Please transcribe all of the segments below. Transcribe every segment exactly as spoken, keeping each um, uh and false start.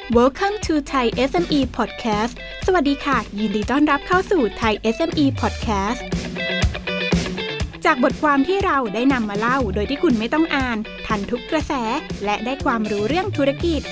Welcome to Thai เอส เอ็ม อี Podcast สวัสดีค่ะยินดีต้อนรับเข้าสู่ Thai เอส เอ็ม อี Podcast จากบทความที่เราได้นำมาเล่าโดยที่คุณไม่ต้องอ่านทันทุกกระแสและได้ความรู้เรื่องธุรกิจ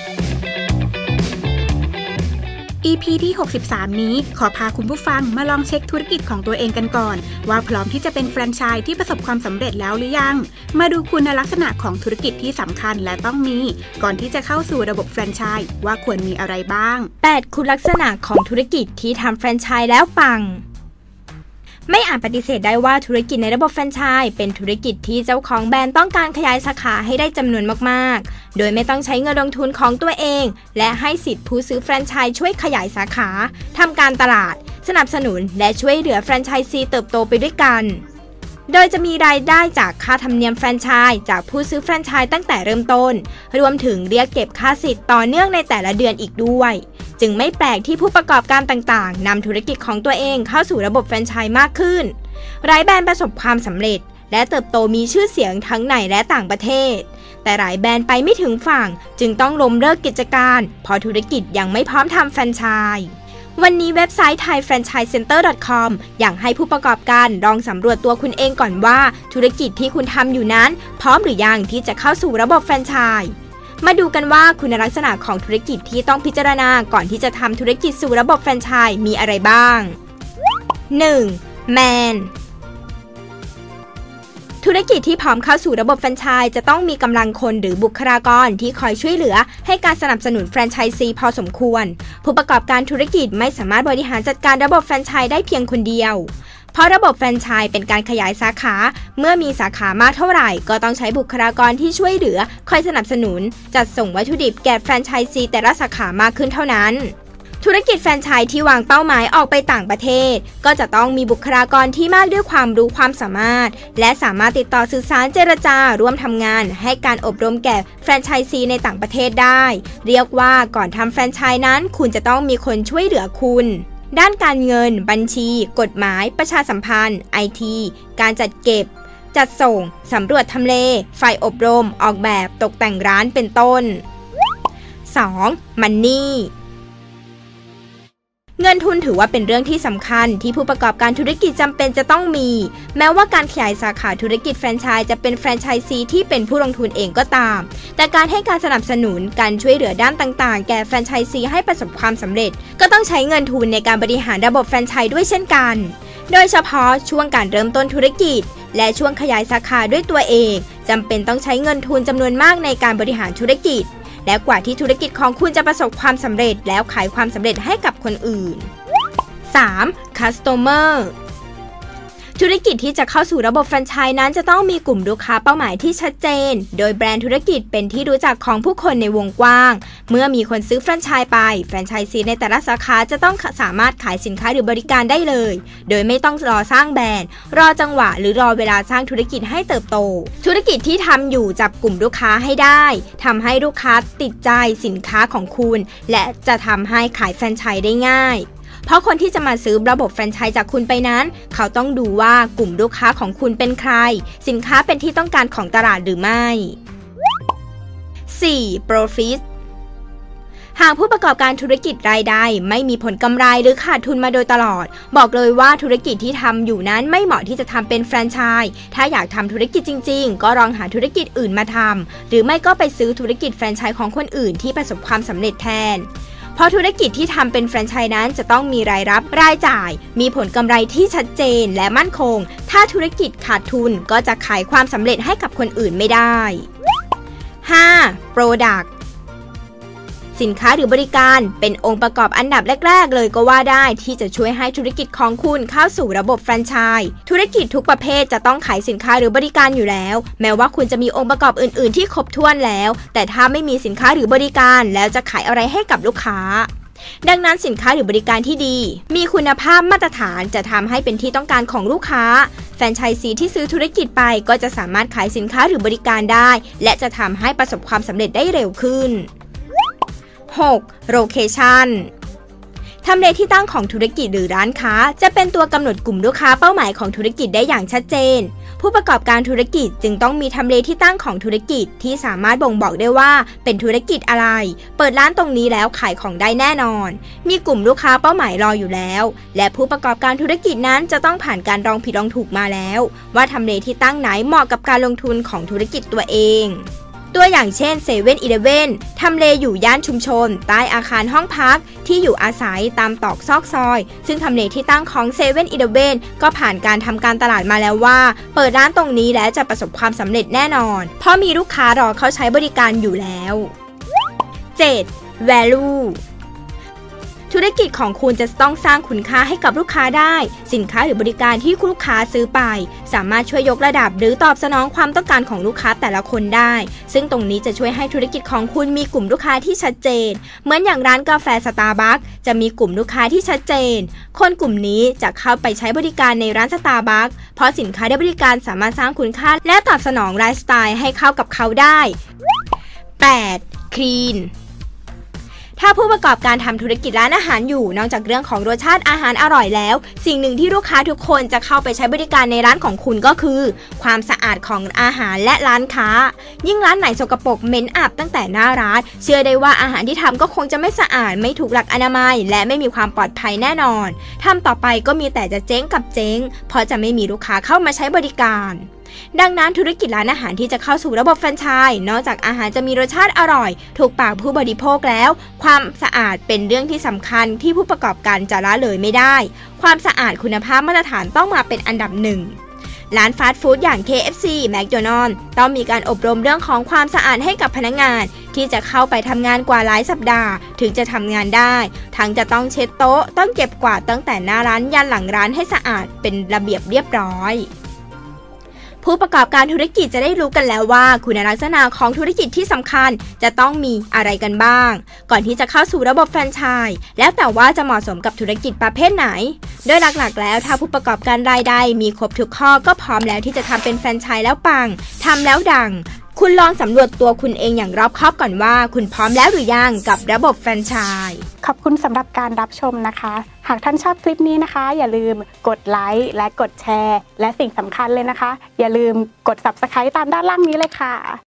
อี พี ที่ หกสิบสาม นี้ขอพาคุณผู้ฟังมาลองเช็คธุรกิจของตัวเองกันก่อนว่าพร้อมที่จะเป็นแฟรนไชส์ที่ประสบความสำเร็จแล้วหรือยังมาดูคุณลักษณะของธุรกิจที่สำคัญและต้องมีก่อนที่จะเข้าสู่ระบบแฟรนไชส์ว่าควรมีอะไรบ้างแปด คุณลักษณะของธุรกิจที่ทำแฟรนไชส์แล้วปังไม่อาจปฏิเสธได้ว่าธุรกิจในระบบแฟรนไชส์เป็นธุรกิจที่เจ้าของแบรนด์ต้องการขยายสาขาให้ได้จำนวนมากๆโดยไม่ต้องใช้เงินลงทุนของตัวเองและให้สิทธิผู้ซื้อแฟรนไชส์ช่วยขยายสาขาทำการตลาดสนับสนุนและช่วยเหลือแฟรนไชส์ซีเติบโตไปด้วยกันโดยจะมีรายได้จากค่าธรรมเนียมแฟรนไชส์จากผู้ซื้อแฟรนไชส์ตั้งแต่เริ่มต้นรวมถึงเรียกเก็บค่าสิทธิ์ต่อเนื่องในแต่ละเดือนอีกด้วยจึงไม่แปลกที่ผู้ประกอบการต่างๆนำธุรกิจของตัวเองเข้าสู่ระบบแฟรนไชส์มากขึ้นหลายแบรนด์ประสบความสำเร็จและเติบโตมีชื่อเสียงทั้งในและต่างประเทศแต่หลายแบรนด์ไปไม่ถึงฝั่งจึงต้องล้มเลิกกิจการเพราะธุรกิจยังไม่พร้อมทำแฟรนไชส์วันนี้เว็บไซต์ ไทยแฟรนไชส์เซ็นเตอร์ ดอท คอม อยากให้ผู้ประกอบการลองสำรวจตัวคุณเองก่อนว่าธุรกิจที่คุณทำอยู่นั้นพร้อมหรือยังที่จะเข้าสู่ระบบแฟรนไชส์มาดูกันว่าคุณลักษณะของธุรกิจที่ต้องพิจารณาก่อนที่จะทำธุรกิจสู่ระบบแฟรนไชส์มีอะไรบ้าง หนึ่ง แมนธุรกิจที่พร้อมเข้าสู่ระบบแฟรนไชส์จะต้องมีกำลังคนหรือบุคลากรที่คอยช่วยเหลือให้การสนับสนุนแฟรนไชส์ซีพอสมควรผู้ประกอบการธุรกิจไม่สามารถบริหารจัดการระบบแฟรนไชส์ได้เพียงคนเดียวเพราะระบบแฟรนไชส์เป็นการขยายสาขาเมื่อมีสาขามากเท่าไหร่ก็ต้องใช้บุคลากรที่ช่วยเหลือคอยสนับสนุนจัดส่งวัตถุดิบแก่แฟรนไชส์ซีแต่ละสาขามากขึ้นเท่านั้นธุรกิจแฟรนไชส์ที่วางเป้าหมายออกไปต่างประเทศก็จะต้องมีบุคลากรที่มากด้วยความรู้ความสามารถและสามารถติดต่อสื่อสารเจรจาร่วมทำงานให้การอบรมแก่แฟรนไชส์ซีในต่างประเทศได้เรียกว่าก่อนทำแฟรนไชส์นั้นคุณจะต้องมีคนช่วยเหลือคุณด้านการเงินบัญชีกฎหมายประชาสัมพันธ์ ไอ ที การจัดเก็บจัดส่งสำรวจทำเลฝ่ายอบรมออกแบบตกแต่งร้านเป็นต้น สอง มันนี่เงินทุนถือว่าเป็นเรื่องที่สำคัญที่ผู้ประกอบการธุรกิจจำเป็นจะต้องมีแม้ว่าการขยายสาขาธุรกิจแฟรนไชส์จะเป็นแฟรนไชส์ซีที่เป็นผู้ลงทุนเองก็ตามแต่การให้การสนับสนุนการช่วยเหลือด้านต่างๆแก่แฟรนไชส์ซีให้ประสบความสำเร็จก็ต้องใช้เงินทุนในการบริหารระบบแฟรนไชส์ด้วยเช่นกันโดยเฉพาะช่วงการเริ่มต้นธุรกิจและช่วงขยายสาขาด้วยตัวเองจำเป็นต้องใช้เงินทุนจำนวนมากในการบริหารธุรกิจและกว่าที่ธุรกิจของคุณจะประสบความสำเร็จแล้วขายความสำเร็จให้กับคนอื่นสาม Customer ธุรกิจที่จะเข้าสู่ระบบแฟรนไชส์นั้นจะต้องมีกลุ่มลูกค้าเป้าหมายที่ชัดเจนโดยแบรนด์ธุรกิจเป็นที่รู้จักของผู้คนในวงกว้างเมื่อมีคนซื้อแฟรนไชส์ไปแฟรนไชส์ซีในแต่ละสาขาจะต้องสามารถขายสินค้าหรือบริการได้เลยโดยไม่ต้องรอสร้างแบรนด์รอจังหวะหรือรอเวลาสร้างธุรกิจให้เติบโตธุรกิจที่ทำอยู่จับกลุ่มลูกค้าให้ได้ทำให้ลูกค้าติดใจสินค้าของคุณและจะทำให้ขายแฟรนไชส์ได้ง่ายเพราะคนที่จะมาซื้อระบบแฟรนไชส์จากคุณไปนั้นเขาต้องดูว่ากลุ่มลูกค้าของคุณเป็นใครสินค้าเป็นที่ต้องการของตลาดหรือไม่ สี่ Profit หากผู้ประกอบการธุรกิจรายได้ไม่มีผลกำไรหรือขาดทุนมาโดยตลอดบอกเลยว่าธุรกิจที่ทำอยู่นั้นไม่เหมาะที่จะทำเป็นแฟรนไชส์ถ้าอยากทำธุรกิจจริงๆก็ลองหาธุรกิจอื่นมาทำหรือไม่ก็ไปซื้อธุรกิจแฟรนไชส์ของคนอื่นที่ประสบความสำเร็จแทนเพราะธุรกิจที่ทำเป็นแฟรนไชส์นั้นจะต้องมีรายรับรายจ่ายมีผลกำไรที่ชัดเจนและมั่นคงถ้าธุรกิจขาดทุนก็จะขายความสำเร็จให้กับคนอื่นไม่ได้ ห้า Product สินค้าหรือบริการเป็นองค์ประกอบอันดับแรกๆเลยก็ว่าได้ที่จะช่วยให้ธุรกิจของคุณเข้าสู่ระบบแฟรนไชส์ธุรกิจทุกประเภทจะต้องขายสินค้าหรือบริการอยู่แล้วแม้ว่าคุณจะมีองค์ประกอบอื่นๆที่ครบถ้วนแล้วแต่ถ้าไม่มีสินค้าหรือบริการแล้วจะขายอะไรให้กับลูกค้าดังนั้นสินค้าหรือบริการที่ดีมีคุณภาพมาตรฐานจะทำให้เป็นที่ต้องการของลูกค้าแฟรนไชส์ซีที่ซื้อธุรกิจไปก็จะสามารถขายสินค้าหรือบริการได้และจะทำให้ประสบความสำเร็จได้เร็วขึ้น หก Location ทำเลที่ตั้งของธุรกิจหรือร้านค้าจะเป็นตัวกำหนดกลุ่มลูกค้าเป้าหมายของธุรกิจได้อย่างชัดเจนผู้ประกอบการธุรกิจจึงต้องมีทำเลที่ตั้งของธุรกิจที่สามารถบ่งบอกได้ว่าเป็นธุรกิจอะไรเปิดร้านตรงนี้แล้วขายของได้แน่นอนมีกลุ่มลูกค้าเป้าหมายรออยู่แล้วและผู้ประกอบการธุรกิจนั้นจะต้องผ่านการลองผิดลองถูกมาแล้วว่าทำเลที่ตั้งไหนเหมาะกับการลงทุนของธุรกิจตัวเองตัวอย่างเช่นเซเว่นอีเลฟเว่นทำเลอยู่ย่านชุมชนใต้อาคารห้องพักที่อยู่อาศัยตามตอกซอกซอยซึ่งทำเลที่ตั้งของเซเว่นอีเลฟเว่นก็ผ่านการทำการตลาดมาแล้วว่าเปิดร้านตรงนี้แล้วจะประสบความสำเร็จแน่นอนเพราะมีลูกค้ารอเข้าใช้บริการอยู่แล้ว เจ็ด valueธุรกิจของคุณจะต้องสร้างคุณค่าให้กับลูกค้าได้สินค้าหรือบริการที่ลูกค้าซื้อไปสามารถช่วยยกระดับหรือตอบสนองความต้องการของลูกค้าแต่ละคนได้ซึ่งตรงนี้จะช่วยให้ธุรกิจของคุณมีกลุ่มลูกค้าที่ชัดเจนเหมือนอย่างร้านกาแฟสตาร์บัคจะมีกลุ่มลูกค้าที่ชัดเจนคนกลุ่มนี้จะเข้าไปใช้บริการในร้านสตาร์บัคเพราะสินค้าและบริการสามารถสร้างคุณค่าและตอบสนองไลฟ์สไตล์ให้เข้ากับเขาได้ แปด cleanถ้าผู้ประกอบการทำธุรกิจร้านอาหารอยู่นอกจากเรื่องของรสชาติอาหารอร่อยแล้วสิ่งหนึ่งที่ลูกค้าทุกคนจะเข้าไปใช้บริการในร้านของคุณก็คือความสะอาดของอาหารและร้านค้ายิ่งร้านไหนสกปรกเหม็นอับตั้งแต่หน้าร้านเชื่อได้ว่าอาหารที่ทำก็คงจะไม่สะอาดไม่ถูกหลักอนามัยและไม่มีความปลอดภัยแน่นอนทำต่อไปก็มีแต่จะเจ๊งกับเจ๊งเพราะจะไม่มีลูกค้าเข้ามาใช้บริการดังนั้นธุรกิจร้านอาหารที่จะเข้าสู่ระบบแฟรนไชส์นอกจากอาหารจะมีรสชาติอร่อยถูกปากผู้บริโภคแล้วความสะอาดเป็นเรื่องที่สำคัญที่ผู้ประกอบการจะละเลยไม่ได้ความสะอาดคุณภาพมาตรฐานต้องมาเป็นอันดับหนึ่งร้านฟาสต์ฟู้ดอย่าง เค เอฟ ซี McDonald's ต้องมีการอบรมเรื่องของความสะอาดให้กับพนักงานที่จะเข้าไปทำงานกว่าหลายสัปดาห์ถึงจะทำงานได้ทั้งจะต้องเช็ดโต๊ะต้องเก็บกวาดตั้งแต่หน้าร้านยันหลังร้านให้สะอาดเป็นระเบียบเรียบร้อยผู้ประกอบการธุรกิจจะได้รู้กันแล้วว่าคุณลักษณะของธุรกิจที่สำคัญจะต้องมีอะไรกันบ้างก่อนที่จะเข้าสู่ระบบแฟรนไชส์แล้วแต่ว่าจะเหมาะสมกับธุรกิจประเภทไหนโดยหลักๆแล้วถ้าผู้ประกอบการรายได้มีครบทุกข้อก็พร้อมแล้วที่จะทำเป็นแฟรนไชส์แล้วปังทำแล้วดังคุณลองสำรวจตัวคุณเองอย่างรอบคอบก่อนว่าคุณพร้อมแล้วหรือยังกับระบบแฟรนไชส์ขอบคุณสำหรับการรับชมนะคะหากท่านชอบคลิปนี้นะคะอย่าลืมกดไลค์และกดแชร์และสิ่งสำคัญเลยนะคะอย่าลืมกด ซับสไครบ์ ตามด้านล่างนี้เลยค่ะ